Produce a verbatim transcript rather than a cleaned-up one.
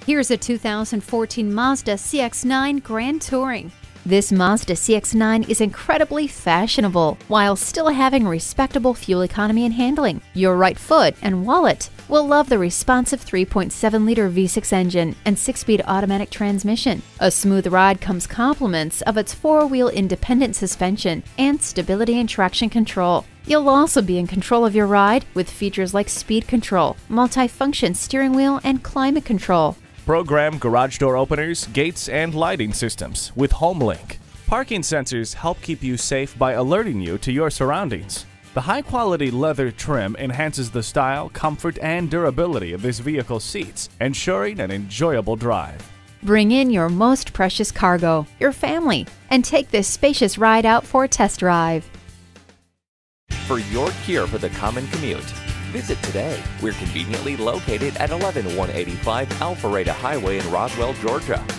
Here's a two thousand fourteen Mazda C X nine Grand Touring. This Mazda C X nine is incredibly fashionable while still having respectable fuel economy and handling. Your right foot and wallet will love the responsive three point seven liter V six engine and six-speed automatic transmission. A smooth ride comes compliments of its four-wheel independent suspension and stability and traction control. You'll also be in control of your ride with features like speed control, multi-function steering wheel, and climate control. Program garage door openers, gates, and lighting systems with HomeLink. Parking sensors help keep you safe by alerting you to your surroundings. The high-quality leather trim enhances the style, comfort, and durability of this vehicle's seats, ensuring an enjoyable drive. Bring in your most precious cargo, your family, and take this spacious ride out for a test drive. For your cure for the common commute, visit today. We're conveniently located at eleven one eighty-five Alpharetta Highway in Roswell, Georgia.